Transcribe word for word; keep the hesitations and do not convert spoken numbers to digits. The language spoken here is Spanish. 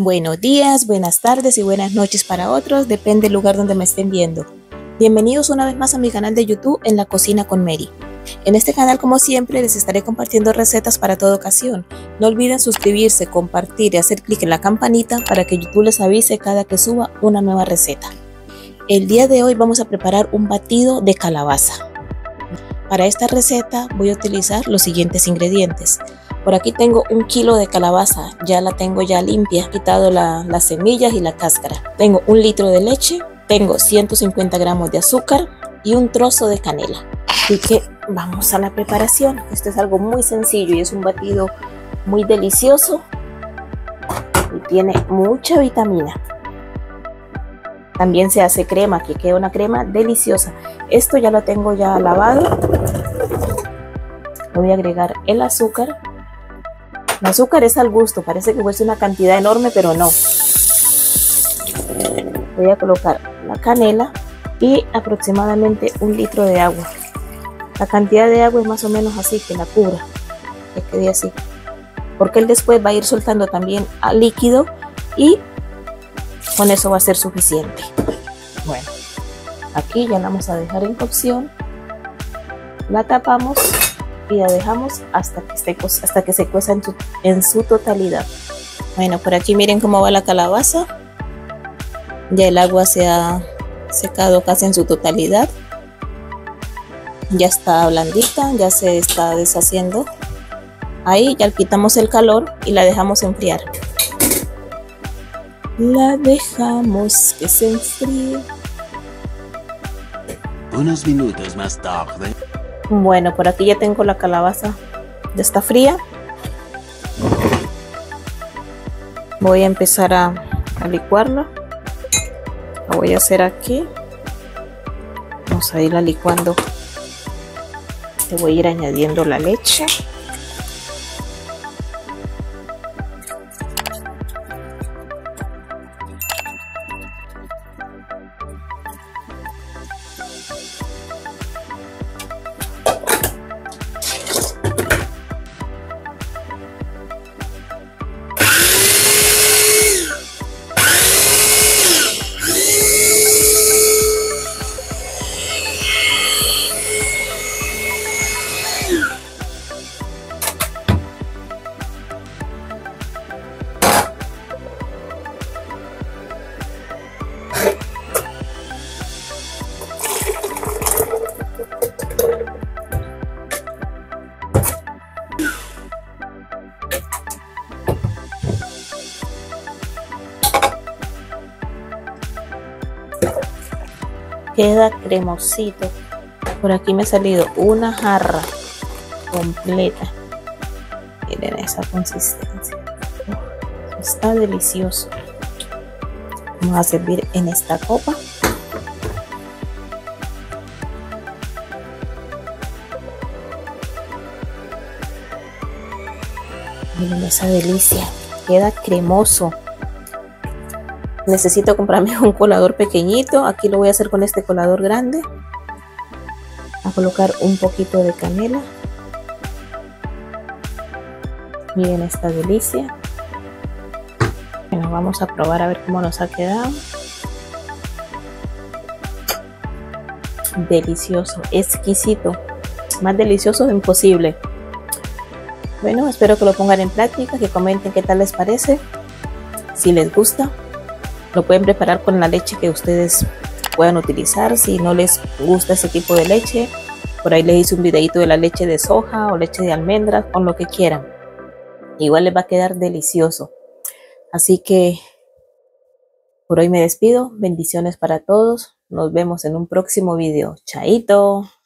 Buenos días, buenas tardes y buenas noches para otros, depende del lugar donde me estén viendo. Bienvenidos una vez más a mi canal de YouTube En la Cocina con Mary. En este canal, como siempre, les estaré compartiendo recetas para toda ocasión. No olviden suscribirse, compartir y hacer clic en la campanita para que YouTube les avise cada que suba una nueva receta. El día de hoy vamos a preparar un batido de calabaza. Para esta receta voy a utilizar los siguientes ingredientes. Por aquí tengo un kilo de calabaza, ya la tengo ya limpia, quitado la, las semillas y la cáscara. Tengo un litro de leche, tengo ciento cincuenta gramos de azúcar y un trozo de canela. Así que vamos a la preparación. Esto es algo muy sencillo y es un batido muy delicioso y tiene mucha vitamina. También se hace crema, que queda una crema deliciosa. Esto ya lo tengo ya lavado. Le voy a agregar el azúcar. El azúcar es al gusto, parece que fuese una cantidad enorme, pero no. Voy a colocar la canela y aproximadamente un litro de agua. La cantidad de agua es más o menos así, que la cubra, que quede así. Porque él después va a ir soltando también al líquido y con eso va a ser suficiente. Bueno, aquí ya la vamos a dejar en cocción. La tapamos y la dejamos hasta que, esté, hasta que se cueza en su, en su totalidad. Bueno, por aquí miren cómo va la calabaza. Ya el agua se ha secado casi en su totalidad. Ya está blandita, ya se está deshaciendo. Ahí ya quitamos el calor y la dejamos enfriar. La dejamos que se enfríe. Unos minutos más tarde. Bueno, por aquí ya tengo la calabaza, ya está fría. Voy a empezar a, a licuarla. La voy a hacer aquí. Vamos a irla licuando. Le voy a ir añadiendo la leche. Queda cremosito. Por aquí me ha salido una jarra completa. Miren esa consistencia. Uf, está delicioso. Vamos a servir en esta copa. Miren esa delicia. Queda cremoso. Necesito comprarme un colador pequeñito. Aquí lo voy a hacer con este colador grande. A colocar un poquito de canela. Miren esta delicia. Bueno, vamos a probar a ver cómo nos ha quedado. Delicioso, exquisito. Más delicioso imposible. Bueno, espero que lo pongan en práctica, que comenten qué tal les parece. Si les gusta, lo pueden preparar con la leche que ustedes puedan utilizar. Si no les gusta ese tipo de leche, por ahí les hice un videito de la leche de soja o leche de almendras, con lo que quieran. Igual les va a quedar delicioso. Así que por hoy me despido. Bendiciones para todos. Nos vemos en un próximo video. Chaito.